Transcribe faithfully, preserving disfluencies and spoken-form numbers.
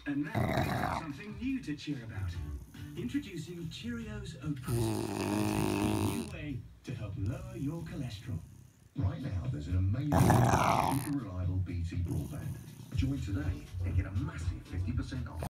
And now we have something new to cheer about. Introducing Cheerios Oat Crisp, a new way to help lower your cholesterol. Right now, there's an amazing, super reliable B T broadband. Join today and get a massive fifty percent off.